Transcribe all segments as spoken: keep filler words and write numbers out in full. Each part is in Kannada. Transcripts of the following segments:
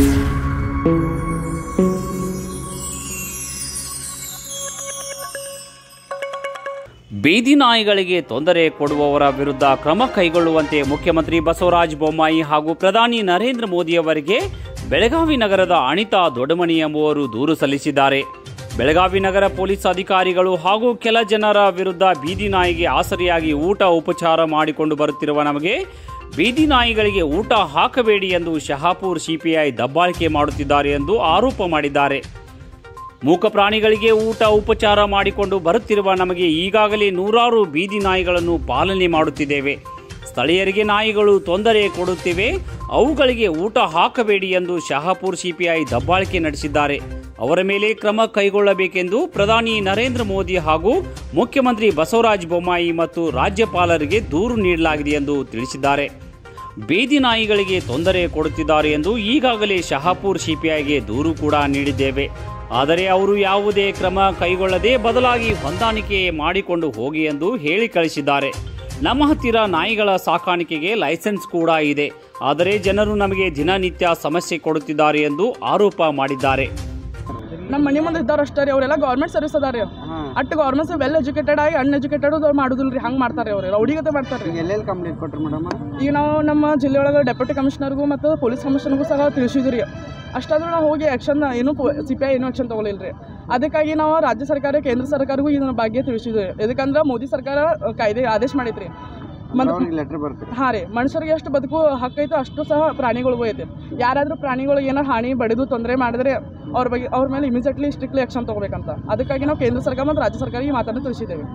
ಬೀದಿ ನಾಯಿಗಳಿಗೆ ತೊಂದರೆ ಕೊಡುವವರ ವಿರುದ್ಧ ಕ್ರಮ ಕೈಗೊಳ್ಳುವಂತೆ ಮುಖ್ಯಮಂತ್ರಿ ಬಸವರಾಜ ಬೊಮ್ಮಾಯಿ ಹಾಗೂ ಪ್ರಧಾನಿ ನರೇಂದ್ರ ಮೋದಿಯವರಿಗೆ ಬೆಳಗಾವಿ ನಗರದ ಅನಿತಾ ದೊಡ್ಡಮನಿ ಎಂಬುವರು ದೂರು ಸಲ್ಲಿಸಿದ್ದಾರೆ. ಬೆಳಗಾವಿ ನಗರ ಪೊಲೀಸ್ ಅಧಿಕಾರಿಗಳು ಹಾಗೂ ಕೆಲ ಜನರ ವಿರುದ್ಧ ಬೀದಿ ನಾಯಿಗೆ ಆಸರೆಯಾಗಿ ಊಟ ಉಪಚಾರ ಮಾಡಿಕೊಂಡು ಬರುತ್ತಿರುವ ನಮಗೆ ಬೀದಿ ನಾಯಿಗಳಿಗೆ ಊಟ ಹಾಕಬೇಡಿ ಎಂದು ಶಹಾಪುರ ಸಿಪಿಐ ದಬ್ಬಾಳಿಕೆ ಮಾಡುತ್ತಿದ್ದಾರೆ ಎಂದು ಆರೋಪ ಮಾಡಿದ್ದಾರೆ. ಮೂಕ ಪ್ರಾಣಿಗಳಿಗೆ ಊಟ ಉಪಚಾರ ಮಾಡಿಕೊಂಡು ಬರುತ್ತಿರುವ ನಮಗೆ ಈಗಾಗಲೇ ನೂರಾರು ಬೀದಿ ನಾಯಿಗಳನ್ನು ಪಾಲನೆ ಮಾಡುತ್ತಿದ್ದೇವೆ. ಸ್ಥಳೀಯರಿಗೆ ನಾಯಿಗಳು ತೊಂದರೆ ಕೊಡುತ್ತಿವೆ, ಅವುಗಳಿಗೆ ಊಟ ಹಾಕಬೇಡಿ ಎಂದು ಶಹಾಪುರ ಸಿಪಿಐ ದಬ್ಬಾಳಿಕೆ ನಡೆಸಿದ್ದಾರೆ. ಅವರ ಮೇಲೆ ಕ್ರಮ ಕೈಗೊಳ್ಳಬೇಕೆಂದು ಪ್ರಧಾನಿ ನರೇಂದ್ರ ಮೋದಿ ಹಾಗೂ ಮುಖ್ಯಮಂತ್ರಿ ಬಸವರಾಜ ಬೊಮ್ಮಾಯಿ ಮತ್ತು ರಾಜ್ಯಪಾಲರಿಗೆ ದೂರು ನೀಡಲಾಗಿದೆ ಎಂದು ತಿಳಿಸಿದ್ದಾರೆ. ಬೀದಿ ನಾಯಿಗಳಿಗೆ ತೊಂದರೆ ಕೊಡುತ್ತಿದ್ದಾರೆ ಎಂದು ಈಗಾಗಲೇ ಶಹಾಪುರ ಸಿಪಿಐಗೆ ದೂರು ಕೂಡ ನೀಡಿದ್ದೇವೆ. ಆದರೆ ಅವರು ಯಾವುದೇ ಕ್ರಮ ಕೈಗೊಳ್ಳದೆ ಬದಲಾಗಿ ಹೊಂದಾಣಿಕೆ ಮಾಡಿಕೊಂಡು ಹೋಗಿ ಎಂದು ಹೇಳಿ ಕಳಿಸಿದ್ದಾರೆ. ನಮ್ಮ ಹತ್ತಿರ ನಾಯಿಗಳ ಸಾಕಾಣಿಕೆಗೆ ಲೈಸೆನ್ಸ್ ಕೂಡ ಇದೆ, ಆದರೆ ಜನರು ನಮಗೆ ದಿನನಿತ್ಯ ಸಮಸ್ಯೆ ಕೊಡುತ್ತಿದ್ದಾರೆ ಎಂದು ಆರೋಪ ಮಾಡಿದ್ದಾರೆ. ನಮ್ಮ ಮನೆ ಮುಂದೆ ಇದ್ದವ್ರು ಅಷ್ಟೇ ರೀ, ಅವರೆಲ್ಲ ಗೌರ್ಮೆಂಟ್ ಸರ್ವಿಸ್ ಅದಾರ ರೀ. ಅಟ್ಟು ಗೌರ್ಮೆಂಟ್ ವೆಲ್ ಎಜುಕೇಟೆಡ್ ಆಗಿ ಅನ್ಎಜುಕೇಟೆಡ್ ಮಾಡುದಿಲ್ಲ ರೀ, ಹಂಗೆ ಮಾಡ್ತಾರೆ ಅವ್ರು ರೌಡಿಗತೆ ಮಾಡ್ತಾರೆ. ಎಲ್ಲೆಲ್ಲಿ ಕಂಪ್ಲೇಂಟ್ ಕೊಟ್ರಿ ಮೇಡಮ್? ಈಗ ನಾವು ನಮ್ಮ ಜಿಲ್ಲೆಯೊಳಗೆ ಡೆಪ್ಯೂಟಿ ಕಮಿಷನರ್ಗೂ ಮತ್ತು ಪೊಲೀಸ್ ಕಮಿಷನರ್ಗೂ ಸಹ ತಿಳಿಸಿದ್ವಿ ರೀ. ಅಷ್ಟಾದ್ರೂ ನಾವು ಹೋಗಿ ಆ್ಯಕ್ಷನ್ ಏನೂ ಸಿ ಪಿ ಐ ಏನೂ ಆ್ಯಕ್ಷನ್ ತೊಗೊಳಿಲ್ಲ ರೀ. ಅದಕ್ಕಾಗಿ ನಾವು ರಾಜ್ಯ ಸರ್ಕಾರ ಕೇಂದ್ರ ಸರ್ಕಾರಗೂ ಇದನ್ನ ಬಗ್ಗೆ ತಿಳಿಸಿದ್ವಿ. ಯಾಕಂದ್ರೆ ಮೋದಿ ಸರ್ಕಾರ ಕಾಯ್ದೆ ಆದೇಶ ಮಾಡೈತ್ರಿ. ಲೆಟರ್ ಬರ್ತದೆ. ಹಾಂ ರೀ, ಮನುಷ್ಯರಿಗೆ ಎಷ್ಟು ಬದುಕು ಹಕ್ಕೈತೆ ಅಷ್ಟು ಸಹ ಪ್ರಾಣಿಗಳಿಗೂ ಐತೆ. ಯಾರಾದರೂ ಪ್ರಾಣಿಗಳು ಏನಾರು ಹಾನಿ ಬಡಿದು ತೊಂದರೆ ಮಾಡಿದ್ರೆ ಅವ್ರ ಬಗ್ಗೆ ಅವ್ರ ಮೇಲೆ ಇಮಿಡಿಯೇಟ್ಲಿ ಸ್ಟ್ರಿಕ್ಟ್ಲಿ ಆ್ಯಕ್ಷನ್ ತೊಗೋಬೇಕಂತ. ಅದಕ್ಕಾಗಿ ನಾವು ಕೇಂದ್ರ ಸರ್ಕಾರ ಮತ್ತು ರಾಜ್ಯ ಸರ್ಕಾರ ಈ ಮಾತನ್ನು ತಿಳಿಸಿದ್ದೇವೆ.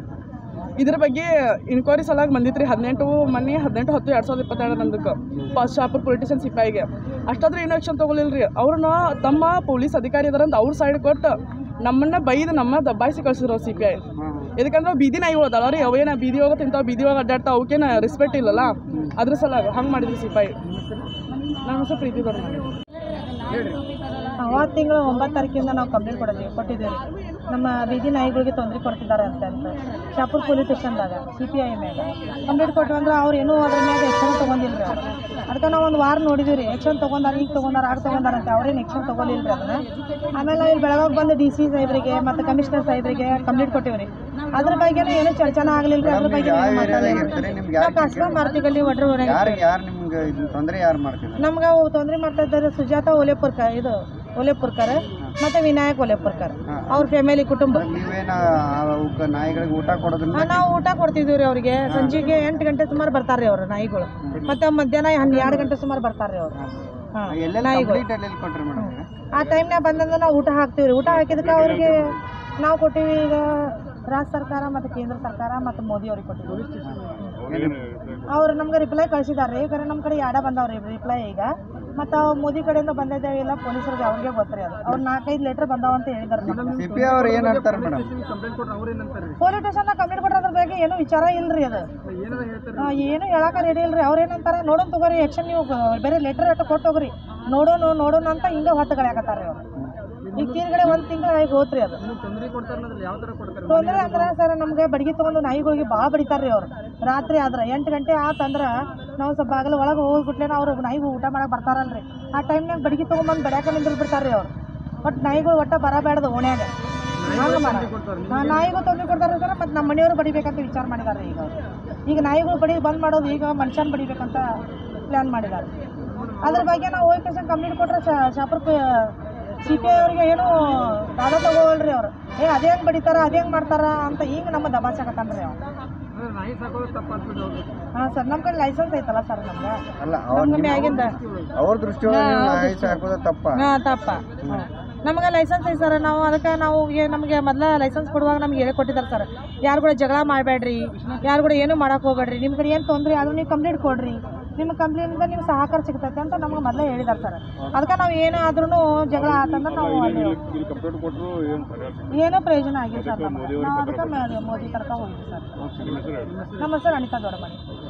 ಇದ್ರ ಬಗ್ಗೆ ಇನ್ಕ್ವೈರಿ ಸಲಾಗಿ ಬಂದಿತ್ತು ರೀ. ಹದಿನೆಂಟು ಮೊನ್ನೆ ಹದಿನೆಂಟು ಹತ್ತು ಎರಡು ಸಾವಿರದ ಇಪ್ಪತ್ತೆರಡರಂದಕ್ಕೆ ಫಸ್ಟ್ ಶಾಪುರ್ ಪೊಲಿಟಿಷಿಯನ್ ಸಿಪಾಯಿಗೆ. ಅಷ್ಟಾದ್ರೂ ಏನೂ ಆ್ಯಕ್ಷನ್ ತೊಗೊಲಿಲ್ಲ ರೀ. ಅವ್ರನ್ನ ತಮ್ಮ ಪೊಲೀಸ್ ಅಧಿಕಾರಿ ಇದಾರಂತ ಅವ್ರ ಸೈಡ್ ಕೊಟ್ಟು ನಮ್ಮನ್ನ ಬೈದು ನಮ್ಮ ದಬ್ಬಾಯಿಸಿ ಕಳಿಸಿದ್ರು ಸಿ ಪಿ ಐ. ಇದಕ್ಕಂದ್ರೆ ಬೀದಿ ನಾಯಿಗಳು ಅದಾವ ರೀ, ಅವೇನ ಬೀದಿ ಹೋಗೋ ತಿಂತಾವ, ಬೀದಿ ಹೋಗಿ ಅಡ್ಡಾಡ್ತಾವ, ಅವಕ್ಕೇನು ರೆಸ್ಪೆಕ್ಟ್ ಇಲ್ಲಲ್ಲ, ಅದ್ರ ಸಲಾಗಿ ಹಂಗೆ ಮಾಡಿದ್ರಿ ಸಿಪಾಯಿ. ನಾನು ಸ್ವಲ್ಪ ಪ್ರೀತಿ ದೊಡ್ಡ ಅವತ್ತು ತಿಂಗಳು ಒಂಬತ್ತು ತಾರೀಕಿಂದ ನಾವು ಕಂಪ್ಲೇಂಟ್ ಕೊಡಿದ್ವಿ ಕೊಟ್ಟಿದ್ದೀವಿ ನಮ್ಮ ಬೀದಿ ನಾಯಿಗಳಿಗೆ ತೊಂದರೆ ಕೊಡ್ತಿದ್ದಾರೆ ಅಂತ ಅಂತ ಶಾಪುರ್ ಪೊಲೀಸ್ ಸ್ಟೇಷನ್ದಾಗ ಸಿ ಪಿ ಐ ಮ್ಯಾಗ ಕಂಪ್ಲೇಂಟ್ ಕೊಟ್ಟು ಅಂದ್ರೆ ಅವ್ರು ಏನೂ ಅದ್ರ ಮ್ಯಾಗ ಆ್ಯಕ್ಷನ್ ತೊಗೊಂಡಿಲ್ಲ ರೀ. ಅವ್ರು ಅದಕ್ಕೆ ನಾವು ಒಂದು ವಾರ ನೋಡಿದ್ವಿ ರೀ, ಆ್ಯಕ್ಷನ್ ತೊಗೊಂಡಾರ, ಈಗ ತೊಗೊಂಡಾರ, ಆಗ ತೊಗೊಂಡಾರ ಅಂತ ಅವ್ರೇನು ಆ್ಯಕ್ಷನ್ ತೊಗೊಲಿಲ್ಲ ರೀ ಅದನ್ನು. ಆಮೇಲೆ ನಾವು ಇಲ್ಲಿ ಬೆಳಗಾವಿ ಬಂದು ಡಿ ಸಿ ಸಾಹೇಬರಿಗೆ ಮತ್ತು ಕಮಿಷನರ್ ಸಾಹೇಬರಿಗೆ ಕಂಪ್ಲೇಂಟ್ ಕೊಟ್ಟಿವಿ ರೀ. ಅದ್ರ ಬಗ್ಗೆನೂ ಏನೂ ಚರ್ಚೆನ ಆಗಲಿಲ್ಲ ರೀ. ಅದ್ರ ಬಗ್ಗೆ ನಾವು ಕಸ್ಬಾ ಮಾರ್ತಿಗಲ್ಲಿ ಒಡ್ರ ನಮ್ಗೆ ತೊಂದರೆ ಮಾಡ್ತಾ ಇದ್ದಾರೆ ಸುಜಾತ ಓಲೇಪುರ್ಕರ್, ಇದು ಓಲೇಪುರ್ಕರ್ ಮತ್ತು ವಿನಾಯಕ್ ಓಲೇಪುರ್ಕರ್ ಅವ್ರ ಫ್ಯಾಮಿಲಿ ಕುಟುಂಬ. ನಾವು ಊಟ ಕೊಡ್ತಿದ್ದೀವಿ ರೀ ಅವ್ರಿಗೆ. ಸಂಜೆಗೆ ಎಂಟು ಗಂಟೆ ಸುಮಾರು ಬರ್ತಾರೆ ರೀ ಅವರು ನಾಯಿಗಳು, ಮತ್ತು ಮಧ್ಯಾಹ್ನ ಹನ್ನೆರಡು ಗಂಟೆ ಸುಮಾರು ಬರ್ತಾರೆ ರೀ ಅವರು. ಹಾಂ, ನಾಯಿಗಳು ಆ ಟೈಮ್ನಾಗ ಬಂದಂದ್ರೆ ನಾವು ಊಟ ಹಾಕ್ತೀವಿ ರೀ. ಊಟ ಹಾಕಿದಕ್ಕೆ ಅವ್ರಿಗೆ ನಾವು ಕೊಟ್ಟಿವಿ. ಈಗ ರಾಜ್ಯ ಸರ್ಕಾರ ಮತ್ತು ಕೇಂದ್ರ ಸರ್ಕಾರ ಮತ್ತು ಮೋದಿ ಅವ್ರಿಗೆ ಕೊಟ್ಟಿದ್ದೀವಿ. ಅವ್ರು ನಮ್ಗೆ ರಿಪ್ಲೈ ಕಳಿಸಿದ್ದಾರೆ ರೀ. ಈಗ ನಮ್ಮ ಕಡೆ ಯಾಡ ಬಂದವ್ರಿ ರಿಪ್ಲೈ ಈಗ. ಮತ್ತು ಮೋದಿ ಕಡೆಯಿಂದ ಬಂದಿದ್ದೇವೆ ಇಲ್ಲ ಪೊಲೀಸರಿಗೆ ಅವ್ರಿಗೆ ಗೊತ್ತ್ರಿ. ಅದು ಅವ್ರು ನಾಲ್ಕೈದು ಲೆಟರ್ ಬಂದಾವ ಅಂತ ಹೇಳಿದಾರೆ. ಪೊಲೀಸ್ ಸ್ಟೇಷನ್ ಕಂಪ್ಲೇಂಟ್ ಕೊಟ್ಟರೆ ಅದ್ರ ಬಗ್ಗೆ ಏನೂ ವಿಚಾರ ಇಲ್ರಿ. ಅದು ಏನು ಹೇಳಕ್ಕೆ ರೆಡಿ ಇಲ್ರಿ. ಅವ್ರು ಏನಂತಾರೆ, ನೋಡೋಣ ತಗೋರಿ ಆ್ಯಕ್ಷನ್, ನೀವು ಬೇರೆ ಲೆಟರ್ ಅಟ್ಟು ಕೊಟ್ಟು ಹೋಗ್ರಿ, ನೋಡೋಣ ನೋಡೋಣ ಅಂತ ಹಿಂಗೆ ಹೊತ್ತುಗಳಾಕತ್ತಾರೆ ರೀ ಅವ್ರು. ಈಗ ತೀರ್ಗಡೆ ಒಂದು ತಿಂಗಳು ಆಗಿ ಹೋತ್ರಿ. ಅದು ತೊಂದರೆ ಅಂದ್ರೆ ಸರ್ ನಮ್ಗೆ ಬಡಗಿ ತೊಗೊಂಡು ನಾಯಿಗಳಿಗೆ ಭಾಳ ಬಡಿತಾರೆ ರೀ ಅವ್ರು. ರಾತ್ರಿ ಆದ್ರೆ ಎಂಟು ಗಂಟೆ ಆತಂದ್ರೆ ನಾವು ಸ್ವಲ್ಪ ಬಾಗಿಲು ಒಳಗೆ ಹೋಗ್ಬಿಟ್ಲೇನ ಅವ್ರು ನಾಯಿಗೂ ಊಟ ಮಾಡಕ್ಕೆ ಬರ್ತಾರಲ್ರಿ. ಆ ಟೈಮ್ನಾಗ ಬಡಗಿ ತೊಗೊಂಬಂದು ಬಡ್ಯಾಕ ನಿಂದಿರ್ ಬಿಡ್ತಾರೆ ರೀ ಅವ್ರು. ಬಟ್ ನಾಯಿಗಳು ಒಟ್ಟ ಬರಬೇಡ್ದು ಓಣ್ಯಾಗ ಹಂಗೆ ಮಾಡ ನಾಯಿಗೂ ತೊಂದರೆ ಕೊಡ್ತಾರೆ ಸರ್. ಮತ್ತು ನಮ್ಮ ಮನೆಯವರು ಬಡಿಬೇಕಂತ ವಿಚಾರ ಮಾಡಿದ್ದಾರೆ ಈಗ ಅವರು. ಈಗ ನಾಯಿಗಳು ಬಡಿ ಬಂದ್ ಮಾಡೋದು, ಈಗ ಮನುಷ್ಯನ ಬಡಿಬೇಕಂತ ಪ್ಲ್ಯಾನ್ ಮಾಡಿದ್ದಾರೆ. ಅದ್ರ ಬಗ್ಗೆ ನಾವು ಹೋಗಿ ಪೇಷನ್ ಕಂಪ್ಲೇಂಟ್ ಕೊಟ್ಟರೆ ಶಾಪುರ್ ಸಿ ಪಿ ಐ ಅವ್ರಿಗೆ ಏನು ದಾದ ತಗೋವಲ್ರಿ ಅವ್ರು. ಏ ಅದೇ ಹೆಂಗೆ ಬಡಿತಾರ, ಅದೇ ಹೆಂಗೆ ಮಾಡ್ತಾರ ಅಂತ ಈಗ ನಮ್ಮ ದಬಾಸಕತ್ತಾನ ರೀ ಅವ್ರು. ಹಾಂ ಸರ್, ನಮ್ಮ ಕಡೆ ಲೈಸೆನ್ಸ್ ಐತಲ್ಲ ಸರ್ ನಮ್ಗೆ. ನಮ್ಗೆ ಮ್ಯಾಗಿಂದ ಹಾಂ ತಪ್ಪ ನಮಗೆ ಲೈಸೆನ್ಸ್ ಐತೆ ಸರ್. ನಾವು ಅದಕ್ಕೆ ನಾವು ನಮಗೆ ಮೊದಲ ಲೈಸೆನ್ಸ್ ಕೊಡುವಾಗ ನಮ್ಗೆ ಹೇಳಿ ಕೊಟ್ಟಿದ್ದಾರೆ ಸರ್, ಯಾರು ಕೂಡ ಜಗಳ ಮಾಡಬೇಡ್ರಿ, ಯಾರು ಕೂಡ ಏನು ಮಾಡಕ್ಕೆ ಹೋಗ್ಬೇಡ್ರಿ, ನಿಮ್ಮ ಕಡೆ ಏನು ತೊಂದರೆ ಆದರೂ ನೀವು ಕಂಪ್ಲೇಂಟ್ ಕೊಡ್ರಿ, ನಿಮ್ಮ ಕಂಪ್ಲೇಂಟಿಂದ ನೀವು ಸಹಕಾರ ಸಿಗ್ತೈತೆ ಅಂತ ನಮ್ಗೆ ಮೊದಲೇ ಹೇಳಿದ್ದಾರೆ ಸರ್. ಅದಕ್ಕೆ ನಾವು ಏನೇ ಆದ್ರೂ ಜಗಳ ಆತಂದ್ರೆ ನಾವು ಅಲ್ಲಿ ಏನೋ ಪ್ರಯೋಜನ ಆಗಿದೆ ಸರ್ ನಮಗೆ. ನಾವು ಅದಕ್ಕೆ ಮೋದಿ ತನಕ ಹೋಗಿದ್ವಿ ಸರ್. ನಮ್ಮ ಹೆಸರು ಅನಿತಾ ದೊಡ್ಡಮನಿ.